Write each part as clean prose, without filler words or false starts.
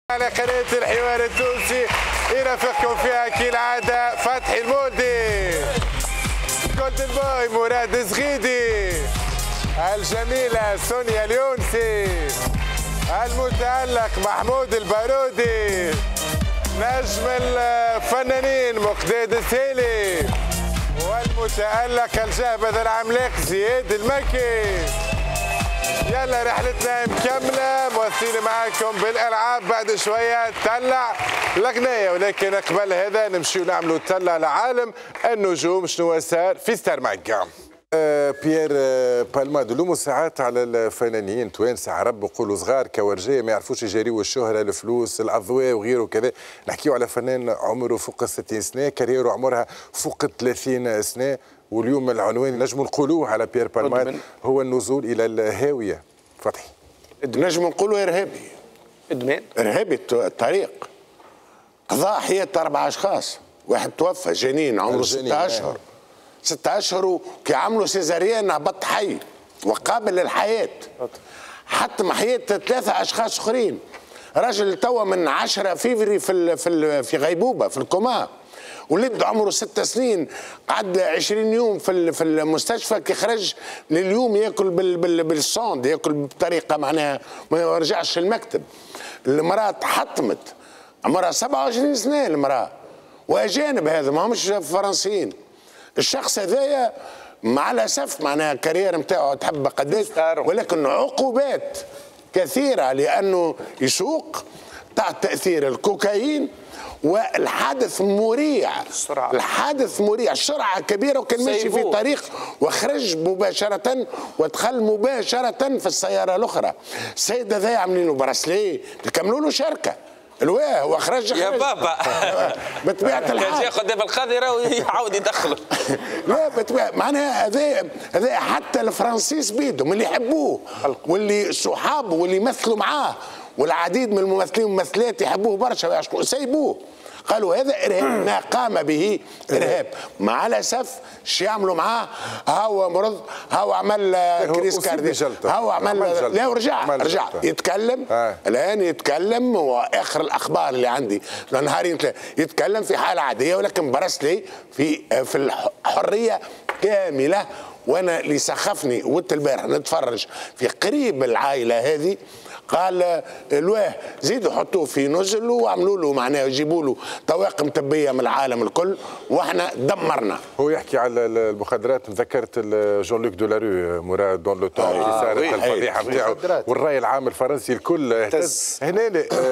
على قناة الحوار التونسي يرافقكم فيها كالعادة فتحي المولدي، جولدن بوي مراد الزغيدي، الجميلة سونيا اليونسي، المتألق محمود البارودي، نجم الفنانين مقداد السهيلي، والمتألق الجهبذ العملاق زياد المكي. يلا رحلتنا مكملة، مواصلين معاكم بالألعاب. بعد شوية تطلع الأغنية، ولكن قبل هذا نمشيو نعملوا تطلع لعالم النجوم شنو صار في ستار ماكا. بيير بالماد لومو ساعات على الفنانين توانسة عرب يقولوا صغار كورجيه ما يعرفوش يجاريوا الشهرة الفلوس الأضواء وغيره كذا. نحكيو على فنان عمره فوق 60 سنة، كاريره عمرها فوق 30 سنة، واليوم العنوان نجم نقولوه على بيير بالماد هو النزول إلى الهاوية. فتحي نجم نقولوا إرهابي، إدمان إرهابي الطريق. قضاء حياة 4 أشخاص، واحد توفى جنين عمره 6 أشهر، 6 أشهر كي عملوا سيزاريان هبط حي وقابل للحياة، حتى حياة 3 أشخاص آخرين. راجل توا من 10 فيفري في غيبوبة في الكوما، ولد عمره 6 سنين قعد 20 يوم في المستشفى، كي خرج لليوم ياكل بالصوند، ياكل بطريقه معناها ما يرجعش المكتب. المراه تحطمت عمرها 27 سنه المراه، واجانب هذا ما همش فرنسيين. الشخص هذايا مع الاسف معناها الكارير نتاعو تحب قداش، ولكن عقوبات كثيره لانه يسوق تحت تاثير الكوكايين، والحادث مريع. الحادث مريع، السرعة كبيرة، وكان ماشي في طريق وخرج مباشرة ودخل مباشرة في السيارة الأخرى. السيد هذا عاملينه براسليه، كملوا له شركة الواه وخرج يا بابا بطبيعة الحال كان ياخذ بالخضرة ويعاود يدخله. لا بطبيعة معناها هذا حتى الفرنسيس بيدهم اللي يحبوه واللي صحابه واللي يمثلوا معاه، والعديد من الممثلين والممثلات يحبوه برشا ويعشقوه، سيبوه. قالوا هذا إرهاب، ما قام به إرهاب. مع الأسف شو يعملوا معاه؟ هو مرض، هو عمل كريس كاردي، هو عمل لا ورجع يتكلم الآن، يتكلم. وآخر الأخبار اللي عندي نهارين 3 يتكلم في حالة عادية، ولكن برسلي في الحرية كاملة. وانا اللي سخفني ولت البارح نتفرج في قريب العائله هذه، قال الواه زيدوا حطوه في نزل وعملوا له معناه يجيبوا له طواقم طبيه من العالم الكل، واحنا دمرنا. هو يحكي على المخدرات، تذكرت جون لوك دولارو مراد دون لو تون اللي صارت الفضيحه نتاعو، والراي العام الفرنسي الكل اهتز. هنا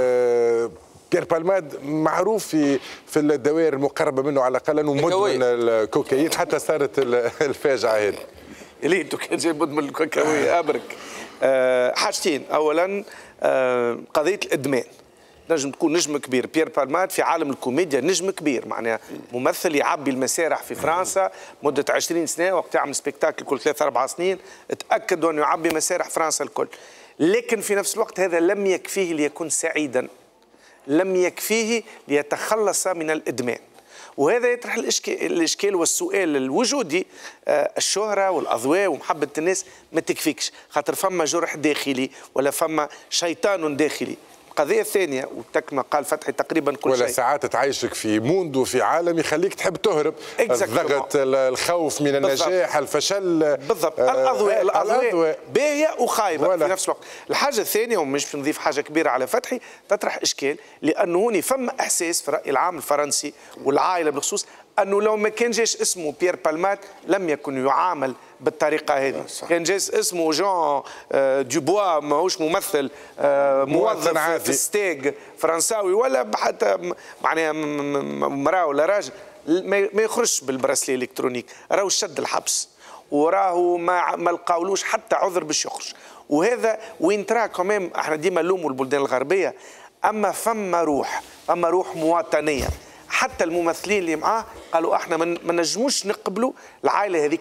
بيير بالماد معروف في الدوائر المقربه منه على الاقل انه مدمن الكوكايين، حتى صارت الفاجعه هذه. اللي انتو كان جاي مدمن الكوكايين ابرك. حاجتين، اولا قضيه الادمان. نجم تكون نجم كبير، بيير بالماد في عالم الكوميديا نجم كبير، معناها ممثل يعبي المسارح في فرنسا مده 20 سنه، وقت يعمل سبيكتاكل كل 3 4 سنين، تاكدوا انه يعبي مسارح فرنسا الكل. لكن في نفس الوقت هذا لم يكفيه ليكون سعيدا، لم يكفيه ليتخلص من الإدمان. وهذا يطرح الإشكال والسؤال الوجودي. الشهرة والأضواء ومحبة الناس ما تكفيكش، خاطر فما جرح داخلي ولا فما شيطان داخلي. القضية الثانية وتكما قال فتحي تقريبا كل شيء، ولا ساعات تعيشك في موند وفي عالم يخليك تحب تهرب. الضغط، الخوف من النجاح، الفشل. بالضبط. الأضواء باهية وخايبة في نفس الوقت. الحاجة الثانية ومش نضيف حاجة كبيرة على فتحي، تطرح إشكال، لأنه هوني فما إحساس في الرأي العام الفرنسي والعائلة بالخصوص أنه لو ما كان جاش اسمه بيير بالماد لم يكن يعامل بالطريقة هذه. كان جاس اسمه جون دوبوا، ماهوش ممثل، موظف في ستيج فرنساوي، ولا حتى معناها مراه ولا راجل، ما يخرجش بالبراسلي الالكترونيك، راهو شد الحبس وراهو ما لقاولوش حتى عذر باش يخرج. وهذا وين ترى كمان احنا ديما نلوموا البلدان الغربيه، اما فما روح مواطنيه. حتى الممثلين اللي معاه قالوا احنا ما نجموش نقبلوا العائله هذيك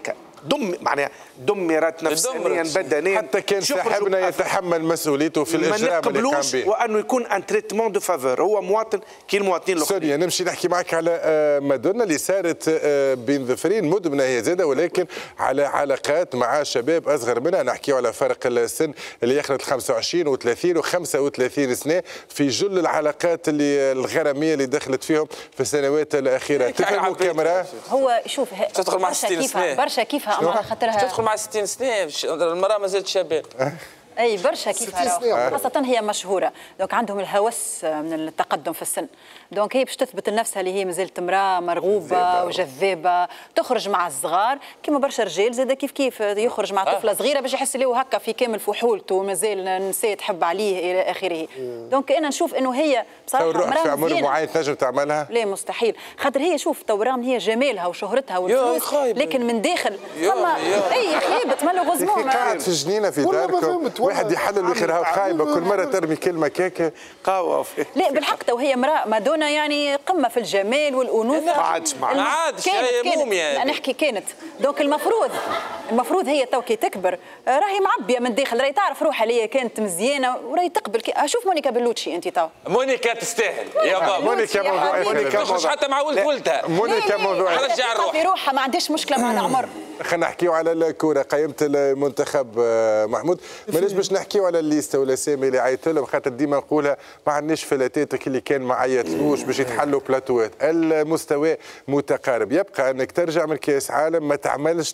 معناها دمرت نفسيا بدنيا. حتى كان صاحبنا يتحمل مسؤوليته في الاجرام اللي قام به، وانه يكون ان تريتمون دو فافور، هو مواطن كي المواطنين الاخرين. سوريا نمشي نحكي معك على مادونا اللي صارت بين ظفرين، مدمنه هي زاده ولكن على علاقات مع شباب اصغر منها، نحكيو على فرق السن اللي يخلط 25 و30 و35 سنه في جل العلاقات اللي الغراميه اللي دخلت فيهم في السنوات الاخيره. تفهموا كاميرا؟ هو شوف تدخل مع 60 سنه برشا كيفها، اما على خاطرها تدخل مع 60 سنه المراه ما زالت شباب. اي برشا كيفها، خاصة هي مشهورة، دونك عندهم الهوس من التقدم في السن، دونك هي باش تثبت لنفسها اللي هي مازالت امرأة مرغوبة وجذابة، تخرج مع الصغار كيما برشا رجال زاد كيف يخرج مع طفلة صغيرة باش يحس له هكا في كامل فحولته ومازال النساء تحب عليه إلى آخره. دونك أنا نشوف إنه هي بصراحة امرأة في عمر معين تنجم تعملها؟ لا مستحيل، خاطر هي شوف تورام هي جمالها وشهرتها والفلوس، لكن من داخل فما أي خيبت مالوغوزمون قاعد في جنينة في داركم واحد يحلل ويخرها خايبه كل مره ترمي كلمه كيكه قهوه. لا بالحق تو هي امراه مادونا يعني قمه في الجمال والانوثه. ما عادش هي موميا نحكي كانت دونك المفروض هي تو كي تكبر راهي معبيه من داخل، راهي تعرف روحها اللي هي كانت مزيانه وراهي تقبل. شوف مونيكا بلوتشي انت تو مونيكا تستاهل يا بابا. مونيكا موضوع تخرج حتى مع ولدها. مونيكا موضوع ترجع في روحها ما عندهاش مشكله مع العمر. خلينا نحكيو على الكوره، قيمه المنتخب محمود، ماناش باش نحكيو على الليسته والاسامي اللي عيطت لهم، خاطر ديما نقولها ما عندناش فلاتاتك اللي كان ما عيطلوش باش يتحلوا بلاتوات، المستوى متقارب. يبقى انك ترجع من كاس عالم ما تعملش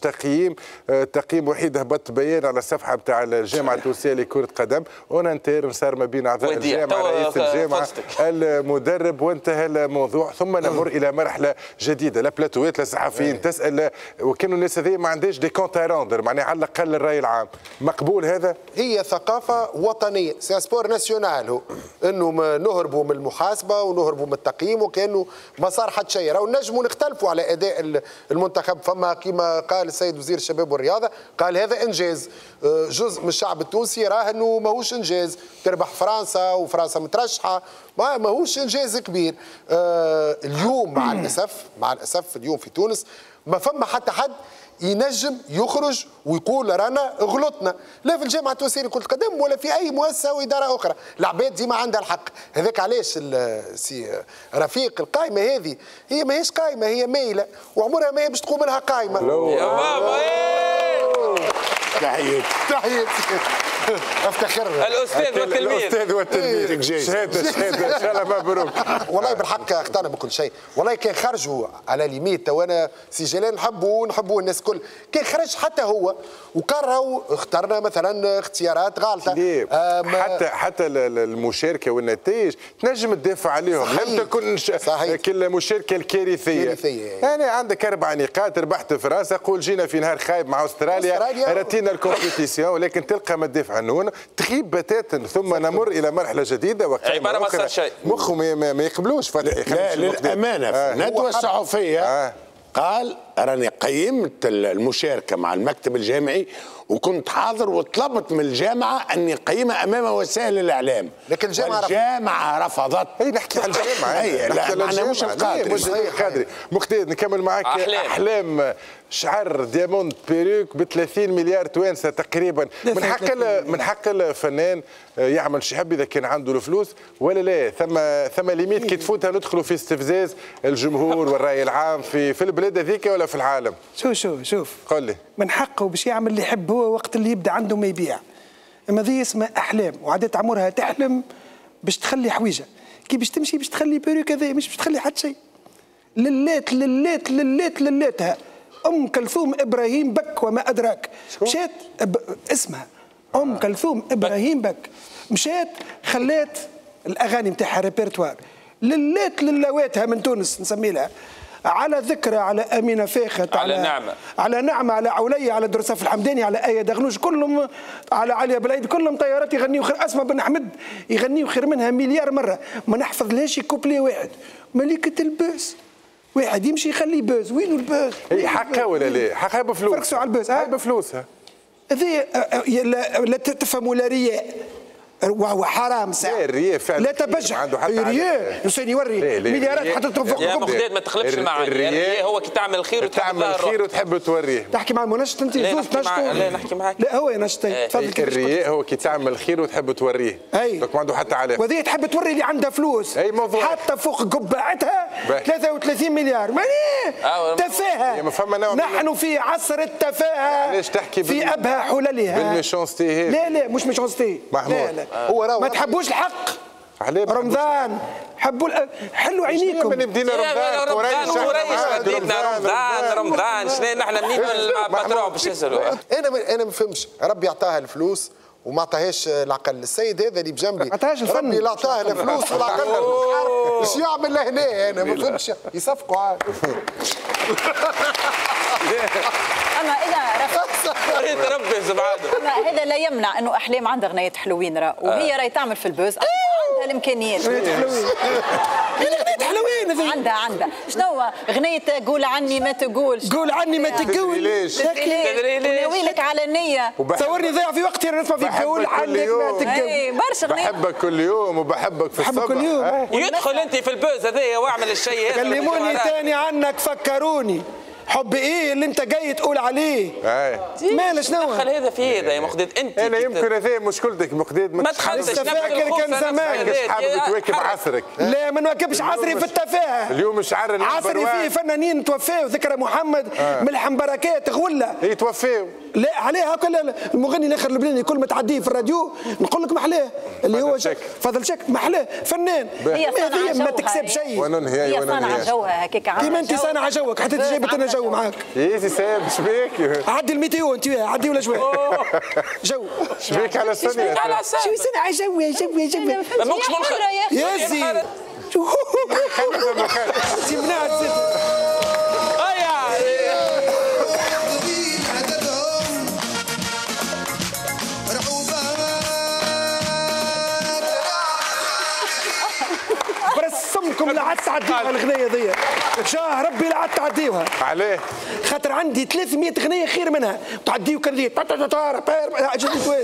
تقييم وحيد. هبط بيان على الصفحه نتاع الجامعه التونسيه لكره قدم، اونانتير صار ما بين اعضاء الجامعه رئيس الجامعه المدرب وانتهى الموضوع، ثم نمر الى مرحله جديده. لا بلاتوات لا صحفيين تسال، وكانوا الناس هذه ما عندهاش دي كونت روندر، معناها على الاقل الراي العام مقبول. هذا هي ثقافه وطنيه، سي سبور ناسيونال، انه نهربوا من المحاسبه ونهربوا من التقييم وكانه ما صار حتى شيء. راهو نجموا نختلفوا على اداء المنتخب، فما كما قال السيد وزير الشباب والرياضه قال هذا انجاز. جزء من الشعب التونسي راه انه ماهوش انجاز، تربح فرنسا وفرنسا مترشحه ماهوش انجاز كبير. اليوم مع الاسف اليوم في تونس ما فما حتى حد ينجم يخرج ويقول رانا غلطنا، لا في الجامعه التونسيه لكره القدم ولا في اي مؤسسه واداره اخرى. العباد ديما عندها الحق. هذاك علاش سي رفيق القائمه هذه هي ماهيش قائمه، هي مايله وعمرها ما هي باش تقوم لها قائمه. يا بابا تحياتي افتخر الاستاذ والتلميذ شهاده ان شاء الله مبروك. والله بالحق اقتنع بكل شيء. والله كان خرجوا على ليميت، وانا سي جلال نحبوه الناس الكل، كان خرج حتى هو وقرروا اخترنا مثلا اختيارات غلطه. حتى المشاركه والنتائج تنجم تدافع عليهم، لم تكن المشاركه الكارثيه. يعني عندك 4 نقاط، ربحت فرنسا، قول جينا في نهار خايب مع استراليا رتينا الكومبيتيسيون، ولكن تلقى ما تدافع عنه تغيب بتاتا، ثم نمر الى مرحله جديده وقائمه ما صار شيء. مخهم ما يقبلوش. لا للامانه في الندوه الصحفيه قال راني قيمت المشاركه مع المكتب الجامعي وكنت حاضر وطلبت من الجامعه ان يقيمها امام وسائل الاعلام، لكن الجامعه رفضت. نحكي على الجامعه، لا معنا مش القادري. مختار نكمل معك. احلام شعر دياموند بيروك ب 30 مليار توانسه تقريبا. من حق الفنان يعمل شي حب اذا كان عنده الفلوس ولا لا؟ ثم ليميت كي تفوتها ندخلوا في استفزاز الجمهور والراي العام في البلاد هذيك ولا في العالم؟ شوف قل لي. من حقه باش يعمل اللي يحب هو وقت اللي يبدا عنده ما يبيع. اما ذي اسمها احلام، وعادات عمرها تحلم باش تخلي حويجه، كي باش تمشي باش تخلي بيروك هذا، مش باش تخلي حتى شيء. للاتها ام كلثوم ابراهيم بك وما ادراك، مشات اسمها ام كلثوم ابراهيم بك، مشات خلات الاغاني نتاعها ريبرتوار للواتها من تونس نسمي لها، على ذكرى، على امينه فاخت، على نعمه، على عوليه، على درساف الحمداني، على ايه دغنوش، كلهم، على عليا بلايد، كلهم طيارات يغنيوا خير. اسماء بن احمد يغنيوا خير منها مليار مره، ما نحفظ لهاش كوبلي واحد. ملكه الباس واحد يمشي يخلي باز، وينو الباز؟ هي حقها ولا لا؟ حقها بفلوس. فركسوا على الباز، هاي بفلوسها. هذه لا تفهموا لا رياء وهو حرام ساعة. الرياء فعلا لا تبجح الرياء انسان يوري مليارات حتى تنفق. يا مقداد ما تخلفش المعنى. الرياء هو كي تعمل الخير تعمل الخير وتحب توريه. تحكي مع المنشط انت زوز نشطوا. لا نحكي معاك. لا هو نشطي تفضل. الرياء هو كي تعمل الخير وتحب توريه. دونك ما عنده حتى علاقه. وهذه تحب توري اللي عندها فلوس. اي موضوع. حتى فوق قبعتها 33 مليار ماني تفاهه. نحن في عصر التفاهه. علاش تحكي في ابهى حللها بالميشونستي هي؟ لا مش ميشونستي محمود. هو ما تحبوش الحق. رمضان حبوا حلوا عينيكم. من بدينا رمضان شنو نحن منين الباترون باش يسالوا. انا ما فهمش ربي عطاها الفلوس وما عطاهاش العقل. السيد هذا اللي بجنبي ما عطاهاش الفن. ربي لا عطاه الفلوس والعقل. ايش يعمل لهنا؟ انا ما فهمش يصفقوا عاد. اما اذا ريت ربي سبحانه. اما هذا لا يمنع انه احلام عندها غنية حلوين راه وهي راهي تعمل في البوز عندها الامكانيات. حلوين عندها شنو غنية قول عني ما تقولش. قول عني ما تقولش. ناويلك على النية. تصورني ضيع في وقتي انا نسمع فيك قول عنك ما تقول. برشا غنية. بحبك كل يوم وبحبك في الصبح. كل يوم. يدخل انت في البوز هذايا واعمل الشيء هذا. كلموني ثاني عنك فكروني. حب ايه اللي انت جاي تقول عليه؟ مالا شنو؟ دخل هذا في هذا يا مقداد انت. انا يمكن هذا مشكلتك مقداد. ما دخلتش فاكر كان زمان حابب تواكب عصرك. لا ما نواكبش عصري في التفاهه. اليوم شعر عصري فيه فنانين توفاوا ذكرى محمد ملحم بركات غله يتوفاوا. لا عليها هكا المغني الاخر اللبناني كل ما تعديه في الراديو نقول لك محلاه اللي هو فضل شك محلاه فنان. هي ما تكسب شيء. هي صانعه جوها هكاك. كيما انت صانعه جوك حتى جايبه لنا جو معاك. يزي ساب شبيك. عدي الميتيو انت عدي ولا شويه جو شبيك على سنة. شو صنع جو يا جو يا جو ما ماكش يا زي برسمكم لا عاد تعديوها الغنية ذي. شاه ربي لا عاد تعديوها. عليه؟ خاطر عندي 300 غنية خير منها تعديو كان ذي جديد وين.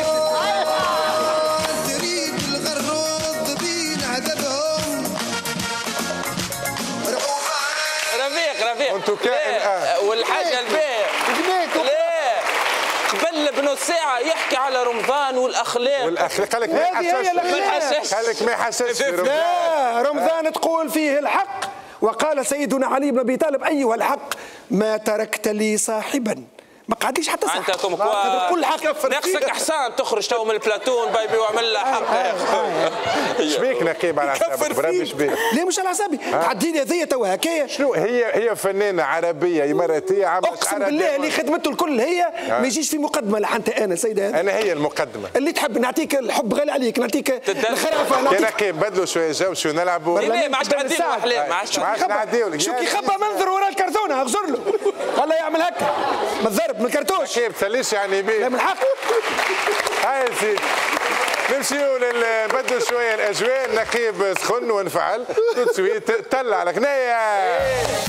رفيق انتو كائن والحاجة الباهية لا قبل بنص ساعة يحكي على رمضان والأخلاق. قال لك ما يحسش. قال لك ما يحسش. لا رمضان تقول فيه الحق وقال سيدنا علي بن ابي طالب ايها الحق ما تركت لي صاحبا. ما قعدليش حتى صح. انت كل حق ناقصك احسان تخرج تو من البلاتون بايبي واعمل له حق. شبيك نقيب على حسابك بربي شبيك؟ ليه مش على حسابي؟ تعدي لي هذيا تو هكايا. شنو هي فنانه عربيه اماراتيه عملت. اقسم بالله اللي خدمته الكل هي ما يجيش في مقدمه لحنت انا سيده. انا هي المقدمه. اللي تحب نعطيك الحب غالي عليك نعطيك الخرافه نعطيك. يا نقيب بدلوا شويه جو شو نلعبوا. لا ما عادش نعديو احلام ما عادش نعديو. شو كي خبى منظر ورا الكرتونه اغزر له والله يعمل هكا ما تضرب من الكرتوش. تسليش يعني بيه. لا من الحق. هاي سيدي نمشيو نبدلوا شويه الاجواء. نقيب سخن ونفعل توتسويت تل على غنايه.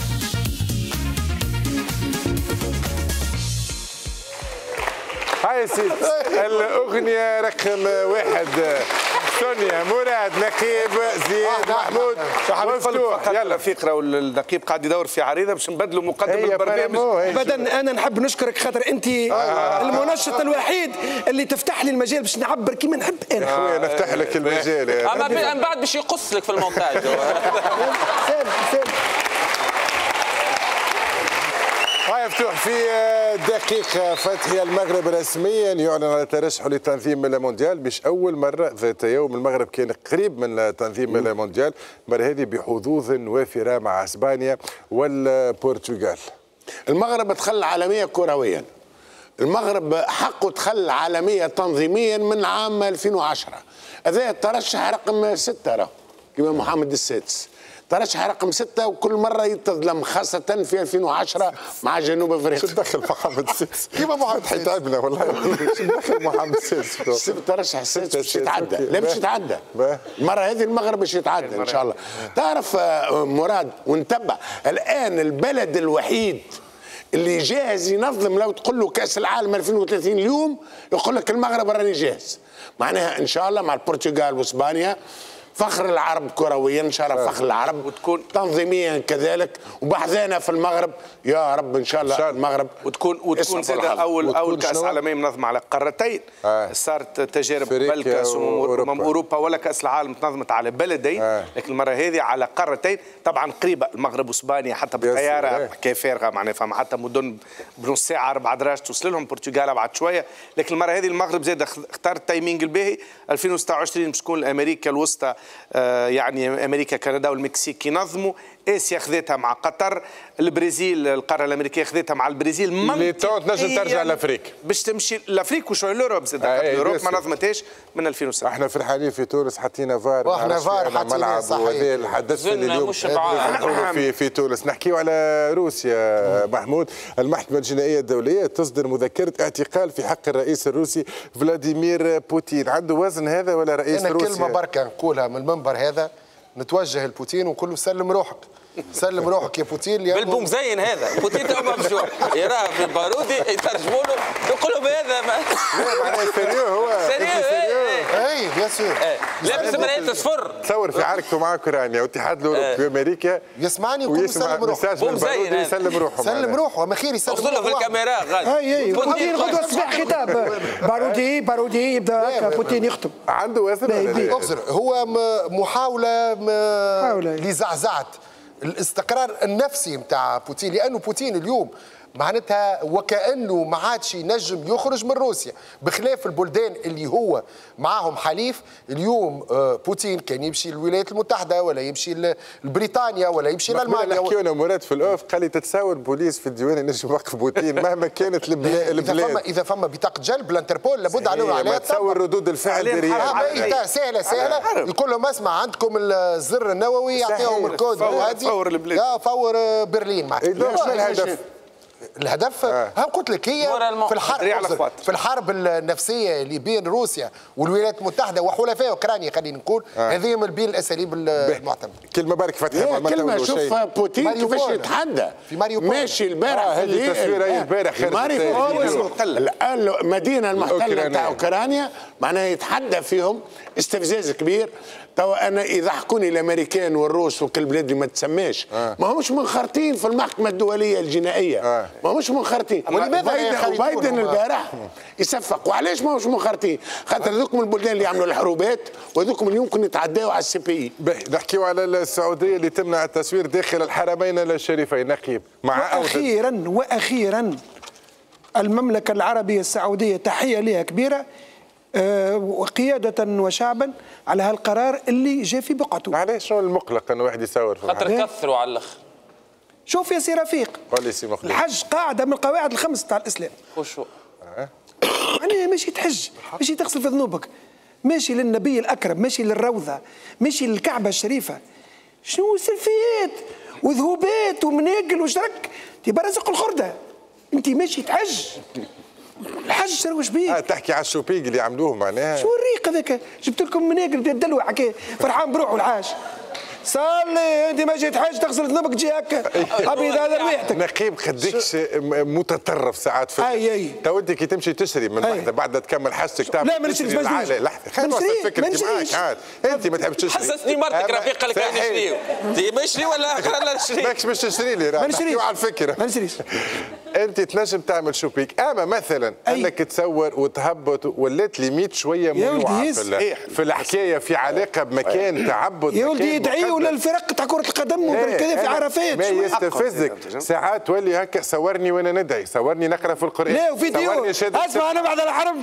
هاي سيدي الاغنيه رقم 1 سونيا مراد نقيب زياد محمود مفتوح. يلا فكره والنقيب قاعد يدور في عريضه باش نبدلوا مقدم البرنامج. ابدا انا نحب نشكرك خاطر انت المنشط الوحيد اللي تفتح لي المجال باش نعبر كيما نحب انا. خويا نفتح لك المجال. اما من بعد باش يقص لك في المونتاج. سالم هاي مفتوح في دقيقة فتحي. المغرب رسميا يعلن على ترشحه لتنظيم المونديال. مش أول مرة ذات يوم المغرب كان قريب من تنظيم المونديال. المرة هذه بحظوظ وافرة مع اسبانيا والبرتغال. المغرب دخل عالمية كرويا. المغرب حقه دخل عالمية تنظيميا من عام 2010. هذا الترشح رقم 6 كما محمد السادس. ترشح رقم 6 وكل مرة يتظلم خاصة في 2010 مع جنوب افريقيا. شو دخل محمد السادس؟ كيما محمد حيتعبنا والله. شو دخل محمد السادس؟ ترشح السادس باش يتعدى. لا باش يتعدى. المرة هذه المغرب باش يتعدى ان شاء الله. تعرف مراد وانتبه الآن البلد الوحيد اللي جاهز ينظم. لو تقول له كاس العالم 2030 اليوم يقول لك المغرب راني جاهز. معناها ان شاء الله مع البرتغال واسبانيا فخر العرب كرويا ان شاء الله، فخر العرب وتكون تنظيميا كذلك، وبحذانا في المغرب يا رب ان شاء الله المغرب وتكون زاد اول كاس عالمي منظم على قارتين. صارت تجارب بل كاس اوروبا ولا كاس العالم تنظمت على بلدين، لكن المره هذه على قارتين. طبعا قريبه المغرب واسبانيا حتى بالطياره حكايه فارغه معناها، فما حتى مدن بنص ساعه 4 دراجات توصل لهم. البرتغال بعد شويه، لكن المره هذه المغرب زاد اختار التايمينج الباهي. 2026 باش تكون امريكا الوسطى، يعني امريكا كندا والمكسيك ينظموا. اسيا خذتها مع قطر، البرازيل القاره الامريكيه خذتها مع البرازيل. اللي تنجم ترجع لافريك باش تمشي لافريك وشويه لوروب زاد. الاوروب ما نظمتهاش من 2007. احنا فرحانين في تونس حطينا فار، واحنا فار حطينا ملعب، وهذا الحدث اليوم في تونس. نحكيو على روسيا. محمود، المحكمه الجنائيه الدوليه تصدر مذكره اعتقال في حق الرئيس الروسي فلاديمير بوتين. عنده وزن هذا ولا رئيس روسيا؟ أنا كلمه بركه نقولها من المنبر هذا، نتوجه لبوتين ونقول له سلم روحك، سلم روحك يا بوتين. بالبوم زين هذا بوتين تو ممشوع يراه في بارودي يترجموا له يقولوا بهذا معناها سيريو هو اي بيان سور لابس مراية صفر. تصور في عركته مع اوكرانيا والاتحاد الاوروبي في امريكا يسمعني ويقول سلم روحه. بوم زين يسلم روحه، سلم روحه ما خير يسلم روحه. في الكاميرا اي بوتين غدوه الصباح خطاب بارودي يبدا بوتين يخطب. عنده وزن. اخزر هو محاوله لزعزعه الاستقرار النفسي نتاع بوتين، لانه بوتين اليوم معناتها وكانه ما عادش ينجم يخرج من روسيا، بخلاف البلدان اللي هو معاهم حليف. اليوم بوتين كان يمشي للولايات المتحده ولا يمشي لبريطانيا ولا يمشي لالمانيا. حكيونا مراد في الاوف قال لي تتصور بوليس في الديوان ينجم يوقف بوتين مهما كانت البلاد. اذا فما بطاقه جلب الانتربول لابد عليها تصور ردود الفعل ديالها سهله يقول لهم اسمع عندكم الزر النووي يعطيهم الكود فور برلين. الهدف قلت لك هي في الحرب النفسيه اللي بين روسيا والولايات المتحده وحلفاء اوكرانيا، خلينا نقول هذه من بين الاساليب المعتمده. كلمه بارك فتحي كلمه. شوف بوتين كيفاش يتحدى ماشي البارح هذه تصويره البارح المدينه المحتله نتاع اوكرانيا معناها يتحدى فيهم استفزاز كبير. توا انا اذا حكوني الامريكان والروس وكل بلاد اللي ما تسماش ما همش منخرطين في المحكمه الدوليه الجنائيه، ما همش منخرطين. بايدن البارح يصفق. وعلاش ما همش منخرطين؟ خاطر هذوكم البلدان اللي يعملوا الحروبات وهذوكم اللي يمكن يتعداوا على السي بي. نحكيو على السعوديه اللي تمنع التصوير داخل الحرمين الشريفين. نقيب مع واخيرا المملكه العربيه السعوديه تحيه لها كبيره وقيادة وشعبا على هالقرار اللي جاء في بقعته. علاش شنو المقلق انه واحد يصور في خاطر كثروا على الاخر. شوف يا سي رفيق، الحج قاعدة من القواعد الخمس تاع الإسلام. خشوا يعني ماشي تحج، ماشي تغسل في ذنوبك، ماشي للنبي الأكرم، ماشي للروضة، ماشي للكعبة الشريفة. شنو سلفيات وذهوبات ومناقل وشرك تبقى رزق الخردة. أنت ماشي تحج. الحج شروش بيه. تحكي على الشوبينج اللي عملوه معناها. شو الريق هذاك؟ جبت لكم مناقل الدلوع حكايه فرحان بروحه العاش. صلي انت ماشي تحج تغسل ذنوبك تجي هكا ابيض هذا ريحتك. نقيب قديش متطرف ساعات في اي تو انت كي تمشي تشري من بعد تكمل حاجتك تعمل. لا ما نشريش لحظه خلينا نوصل فكرتي معاك عاد. انت ما تحبش تشري. حسسني مرتك رفيق قال لك نشريو. انت ماشي ولا خلينا نشري. ماكش باش تشري لي ما نشريش على الفكره. ما نشريش. انت تنجم تعمل شوبينج، اما مثلا انك تصور وتهبط ولات ليميت شويه ممنوعه في الحكايه في علاقه بمكان تعبد. يا ولدي يدعيوا للفرق تاع كره القدم وكذا في عرفات. ما يستفزك ساعات تولي هكا صورني وانا ندعي، صورني نقرا في القران، لا وفيديو اسمع انا بعد الحرم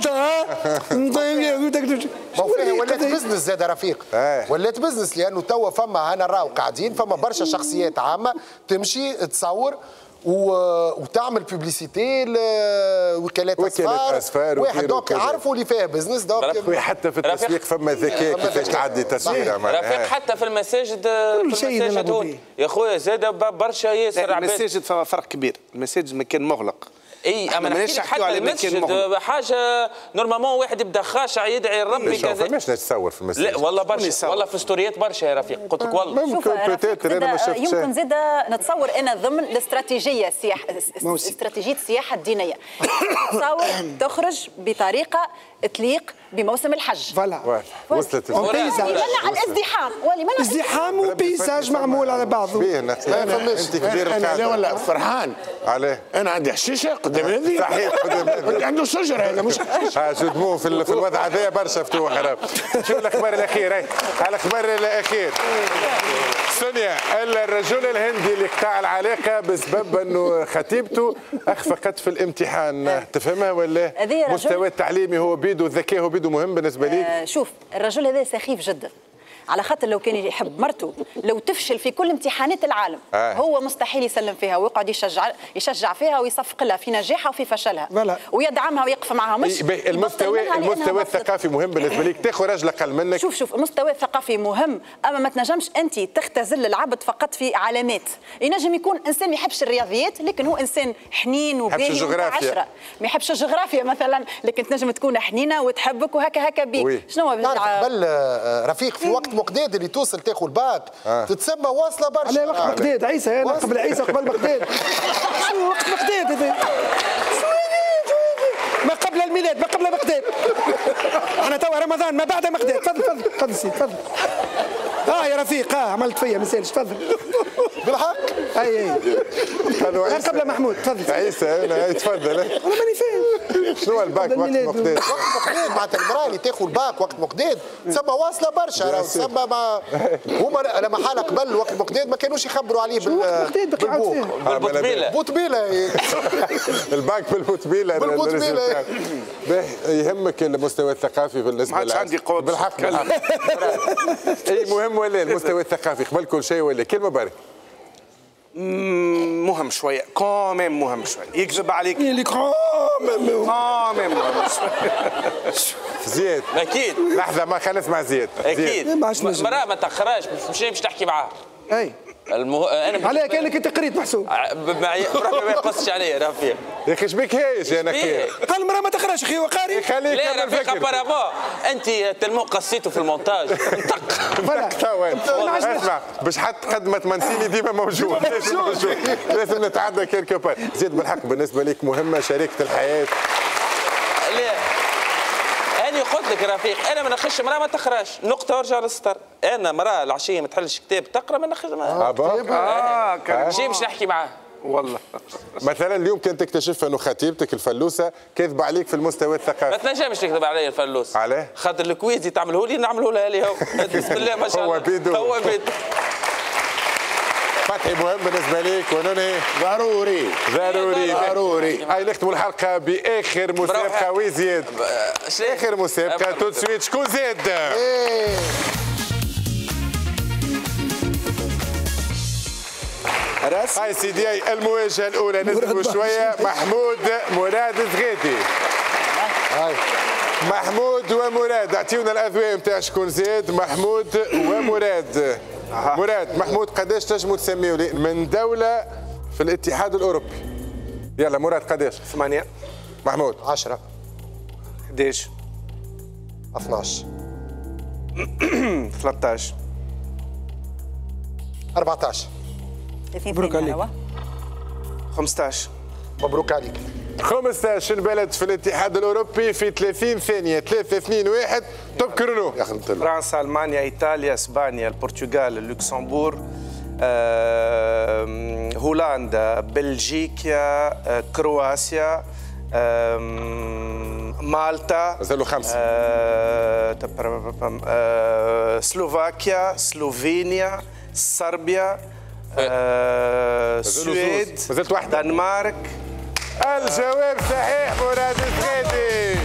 ولات بزنس زاد رفيق. ولات بزنس لانه توا فما انا راهو قاعدين فما برشا شخصيات عامه تمشي تصور وتعمل بيبليسيتي لوكالات اسفار واحد دوك يعرفوا اللي فيها بزنس دوك. وحتى في التسويق فما ذكاء كيفاش تعدي تصويره. رفيق حتى في المساجد هون يا خويا زاد برشا ياسر عباد. المساجد فما فرق كبير. المساجد مكان مغلق اي اما نحكي لك حتى المسجد حاجه نورمالمون واحد يبدا خاشع يدعي ربي كذا. ما فماش نتصور في المسجد. لا والله برشا، والله في ستوريات برشا يا رفيق، قلت لك والله. ممكن بوتيتر انا ما شفتش. يمكن زيد نتصور انا ضمن الاستراتيجيه استراتيجيه السياحه الدينيه. تصور تخرج بطريقه تليق بموسم الحج. فوالا وصلت يمنع الازدحام ازدحام وبيزاج معمول على بعضه. انت كبير انا لا ولا فرحان عليه. انا عندي حشيشه قدام هذه صحيح قدام هذه عنده شجره هذا مش جدموه في الوضع هذا برشا فتوح حرام. شوف الاخبار الاخيره على الاخبار الاخير. سونيا الرجل الهندي اللي قطع العلاقه بسبب انه خطيبته اخفقت في الامتحان، تفهمها ولا؟ مستوى التعليمي هو بيدو، الذكاء هو بيدو مهم بالنسبه ليك؟ شوف الرجل هذا سخيف جدا، على خاطر لو كان يحب مرته لو تفشل في كل امتحانات العالم هو مستحيل يسلم فيها ويقعد يشجع فيها ويصفق لها في نجاحها وفي فشلها ويدعمها ويقف معها. مش المستوى الثقافي مهم بالنسبه لك، تاخذ راجل اقل منك. شوف المستوى الثقافي مهم، اما ما تنجمش انت تختزل العبد فقط في علامات. ينجم يكون انسان ما يحبش الرياضيات لكن هو انسان حنين وباهي وعشرة، ما يحبش الجغرافيا مثلا لكن تنجم تكون حنينه وتحبك وهكا بيك. شنو هو قبل رفيق في وقت مقداد اللي توصل تاخذ الباك تتسمى واصله برشا. على وقت مقداد عيسى، انا قبل عيسى قبل مقداد. شو وقت مقداد هذا؟ ما قبل الميلاد ما قبل مقداد. انا توا رمضان ما بعد مقداد. تفضل سيدي تفضل. يا رفيق عملت فيا ما يسالش. تفضل بالحق. اي قبل محمود. تفضل عيسى انا تفضل. انا ماني فاهم شنو الباك وقت مقداد؟ وقت مقداد معناتها المراه اللي تاخذ الباك وقت مقداد تسمى واصله برشا. تسمى هما لما حال قبل وقت مقداد ما كانوش يخبروا عليه بالبوتبيله. الباك بالبوتبيله. يهمك المستوى الثقافي بالنسبه لك؟ عندي قوة بالحق. اي مهم ولا المستوى الثقافي قبل كل شيء ولا كلمه بارك؟ مهم شويه كوميم مهم شويه. يكذب عليك اللي كوميم مهم زياد اكيد. لحظه ما خلينا نسمع زياد. اكيد مراه ما تاخرهاش مش تحكي معاها. اي انا عليك كانك انت قريت محسوب ربي ما يقصش عليا رفيق. يا اخي شبيك هايش يا نخير؟ قال المراه ما تخرجش اخي وقاري. خليك لا رفيق بارابا انت تلمو قصيته في المونتاج. اسمع باش حتى قدمة منسيني ديما موجود. لازم نتعدى كيلكو بار. زيد بالحق بالنسبه لك مهمه شريكه الحياه. لا أنا قلت لك رفيق أنا ما نخش مرأة ما تقراش نقطة وارجع للسطر. أنا مرأة العشية ما تحلش كتاب تقرا ما نخش معاها. شيء مش نحكي معاه والله. مثلا اليوم كنت تكتشف انه خطيبتك الفلوسه كذب عليك في المستوى الثقافي. ما تنجمش تكذب علي الفلوس. علاه؟ خاطر الكويزي تعمله لي نعمله لها لي هو. بسم الله ما شاء الله. هو بيدو. فتحي مهم بالنسبه لك وننهي. ضروري. هاي نختموا الحلقه باخر مسابقه وزياد. اخر مسابقه تو سويت شكون زاد؟ هاي سيدي المواجهه الاولى نزلوا شويه. محمود مراد زغيدي. محمود ومراد اعطيونا الاذواق نتاع شكون زاد. محمود ومراد. مراد محمود قداش تنجموا تسميوا لي من دوله في الاتحاد الاوروبي؟ يلا مراد قداش؟ 8. محمود 10 11 12 13 14 مبروك عليك. 15. مبروك عليك. 15 بلد في الاتحاد الاوروبي في 30 ثانيه. 3 2 1 توب كرونو. فرنسا المانيا ايطاليا اسبانيا البرتغال اللوكسمبور هولندا بلجيكا كرواسيا مالطا. مازالوا 5. سلوفاكيا سلوفينيا صربيا السويد مازالت واحدة. دنمارك. الجواب صحيح مراد الزغيدي.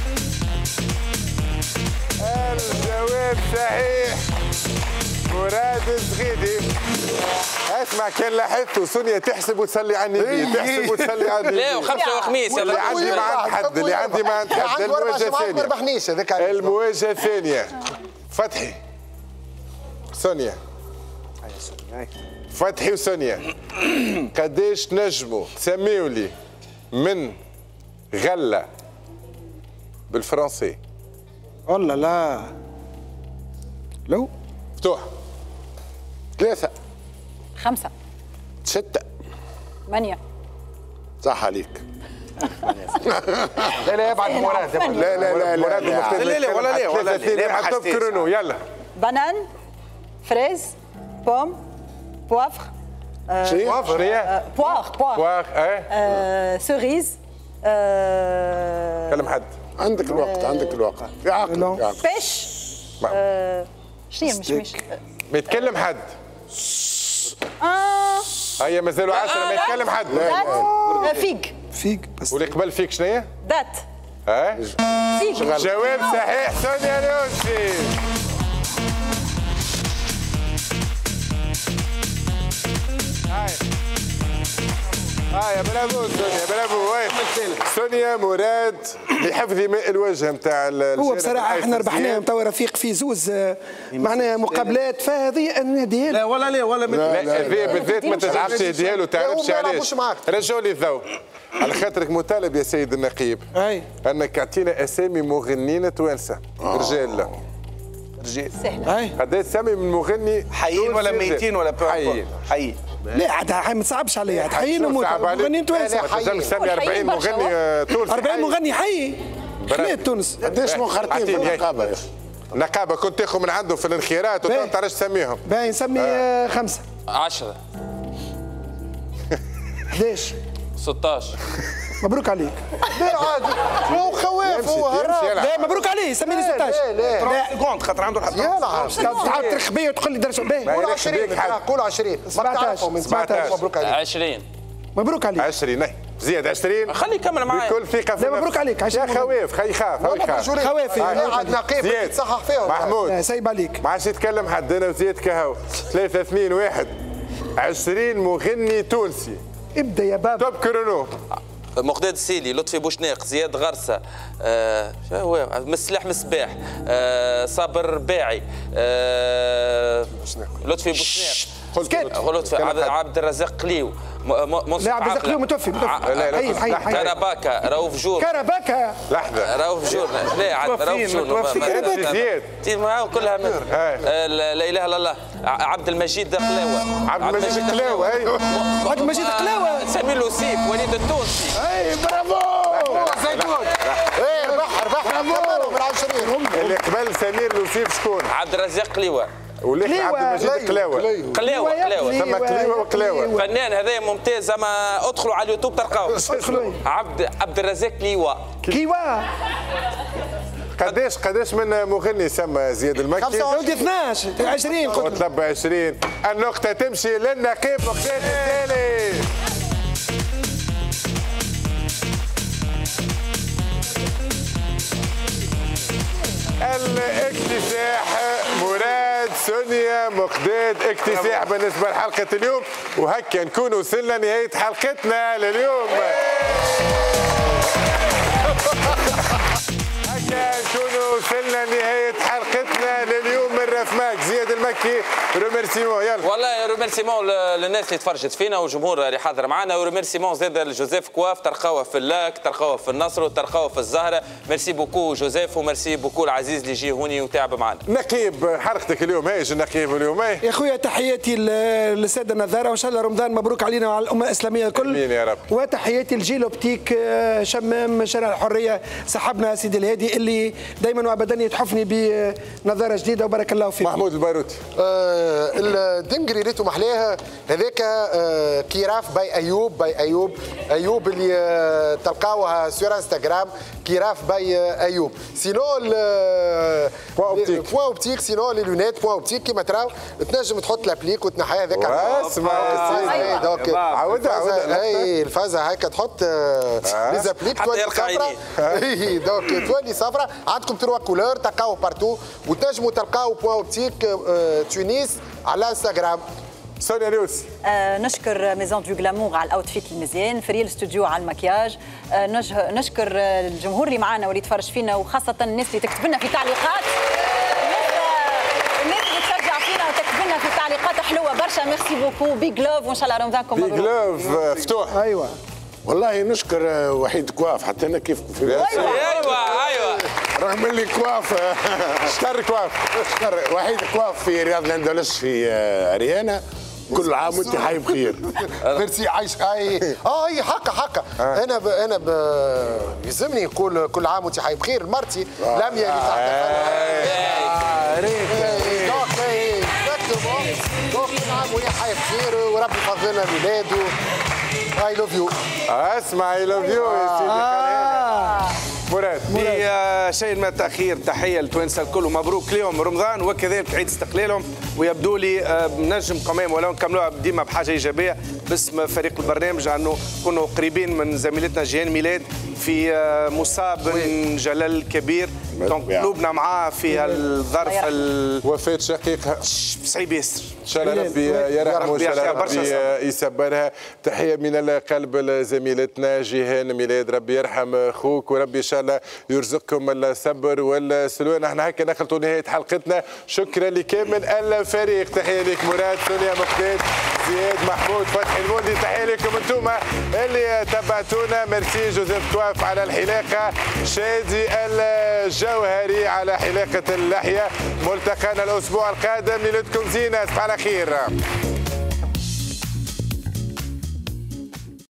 الجواب صحيح مراد الزغيدي. اسمع كان لاحظتوا سونيا تحسب وتصلي على النبي. تحسب وتصلي على النبي. لا وخمسة وخميس. اللي عندي ما عند حد. اللي عندي ما عند حد. المواجهة الثانية. المواجهة الثانية. فتحي سونيا. فتحي وسونيا قداش نجموا تسميوا لي من غلة بالفرنسي. والله لا لو مفتوح. 3 5 6 8 صح عليك. لا لا يبعد مراد. لا لا لا لا لا ولا لا حطوا كرونو يلا. بانان فريز بوم بوافر بوار سوريز كلم حد. عندك الوقت عندك الوقت في عقل. بيش شنو مش ما يتكلم حد. هيا مازالوا 10 ما يتكلم حد. فيق بس واللي قبل فيك شنو هي؟ دات فيق. جواب صحيح سونيا نوسي. هاي برافو سونيا برافو. سونيا مراد لحفظ ماء الوجه نتاع هو بصراحه احنا ربحناهم توا رفيق في زوز معناها مقابلات فهذه نهديها لا ولا هذه بالذات ما تنجمش تهديها له تعرفش علاش. رجعوا لي الضوء على خاطرك مطالب يا سيد النقيب انك تعطينا اسامي مغنيين توانسه رجال. سهله. قد تسمي من مغني حيين ولا ميتين ولا حيين. لا عاد ما تصعبش عليا عاد حيين مغنيين توانسه. لازم تسمي 40 مغني تونسي. 40 مغني حي. خليت تونس. قداش منخرطين في النقابه يا اخي؟ نقابه كنت تاخذ من عندهم في الانخيارات وما تعرفش تسميهم. باهي نسمي 5 10 11 16 مبروك عليك. لا عادي هو خواف هو هرب. لا مبروك عليه سميني 16. لا كونت خاطر عنده الحق. يلعب تعاود ترخ بيا وتقول لي درس باهي. قول 20 قول 20 17 مبروك عليك. 20 مبروك عليك. 20 زياد 20 خليه يكمل معايا بكل ثقه في لا مبروك عليك. يا خويف خي يخاف خوافي قاعد نقيب تصحح فيهم. محمود سايب عليك. ما عادش يتكلم حد انا وزياد كهو 3 2 1 20 مغني تونسي. ابدا يا بابا. توب كرونو. مقداد السيلي، لطفي بوشناق، زياد غرسه، شنو هو مسلح مصباح، صابر باعي، لطفي بوشناق، لطفي عبد الرزاق قليو، لا عبد الرزاق قليو متوفي حي كرباكا، رؤوف جور، كرباكا لحظه رؤوف جور، لا رؤوف جور زياد معاهم كلها لا اله الا الله، عبد المجيد قلاوه، عبد المجيد قلاوه ايوه عبد المجيد قلاوه، سمير لوسيف، وليد التونسي. اي برافو زيتون. ايه بحر كملوا بال20. اللي قبل سمير لوسيف شكون؟ عبد الرزاق قليوه. وليك عبد المجيد قلاوه. قلاوه ثم قليوه وقلاوه. فنان هذا ممتاز، اما ادخلوا على اليوتيوب تلقاوه. عبد الرزاق كليوه. قداش من مغني سمى زياد المكي؟ 12 20 وطلب 20. النقطة تمشي للنقيب مقداد التالي. الاكتساح مراد سونيا مقداد اكتساح بالنسبة لحلقة اليوم، وهكا نكون وصلنا نهاية حلقتنا لليوم. نكونوا وصلنا لنهاية حلقتنا لليوم من رفماك. زياد المكي روميرسيمون يلا. والله روميرسيمون للناس اللي تفرجت فينا والجمهور اللي حاضر معنا، وروميرسيمون زاد لجوزيف كواف، ترقوه في اللاك، ترقوه في النصر، وترقوه في الزهرة. ميرسي بوكو جوزيف، وميرسي بوكو العزيز اللي يجي هوني وتعب معنا. نقيب حلقتك اليوم هايش النقيب اليوم يا خويا تحياتي للساده النظاره، وان شاء الله رمضان مبروك علينا وعلى الامه الاسلاميه الكل. امين يا رب. وتحياتي لجيل اوبتيك شمام شارع الحريه صاحبنا سيدي الهادي اللي دائما وابدا يتحفني بنظاره جديده، وبارك الله فيك. محمود البيروتي. الدنقري ريتو محلاها هذاك كيراف باي ايوب اللي تلقاوها سور انستغرام كيراف باي ايوب. سينو بوان اوبتيك سينو لي لونيت بوان اوبتيك كيما تراو تنجم تحط لابليك وتنحيها هذاك. اسمع عاودها اي الفازه هكا تحط لي زابليك تولي صفراء. اي دونك تولي صفراء. عندكم 3 كولور تلقاوه بارتو، وتنجموا تلقاو بوان اوبتيك تونس على انستغرام. سونيا نوسي. نشكر ميزون دو غلامور على الاوتفيت المزيان، فريال ستوديو على المكياج. نشكر الجمهور اللي معنا واللي يتفرج فينا، وخاصه الناس اللي تكتب لنا في تعليقات، الناس اللي تشجع فينا وتكتب لنا في تعليقات حلوه برشا. ميرسي بوكو. بيج لوف، وان شاء الله رمضانكم مبروك. بيج لوف فتوح. ايوه والله نشكر وحيد كواف حتى انا كيف في ايوه رغم اللي كواف شكر كواف وحيد كواف في رياض الاندلس في اريانا. كل عام وانت حي بخير. ميرسي عايش اي حقا انا يلزمني نقول كل عام وانت حي بخير لمرتي لميا اللي تحت كل عام وهي حي بخير وربي يفضلنا ميلاده. اي لوف يو. اسمع اي لوف يو يا سيدي. مراد شيء ما التاخير تحيه للتوانسه الكل ومبروك لهم رمضان وكذلك عيد استقلالهم ويبدو لي نجم كمان ولو نكملوها ديما بحاجه ايجابيه باسم فريق البرنامج انه كنا قريبين من زميلتنا جيهان ميلاد في مصاب جلال كبير دونك قلوبنا معاه في الظرف وفاه شقيقها صعيب ياسر. ان شاء الله ربي يرحمه وان شاء الله ربي يصبرها. تحيه من القلب لزميلتنا جيهان ميلاد ربي يرحم اخوك وربي ان شاء الله يرزقكم الصبر والسلوان. احنا هكا نخلطوا نهايه حلقتنا. شكرا لكامل الفريق. تحيه لك مراد سونيا مقتاد زياد محمود فتحي المولدي. تحيه لكم انتم اللي تبعتونا. ميرسي جوزيف كواف على الحلاقه شادي الجوهري على حلاقه اللحيه. ملتقانا الاسبوع القادم ليلتكم زينه. تصبحوا على خير.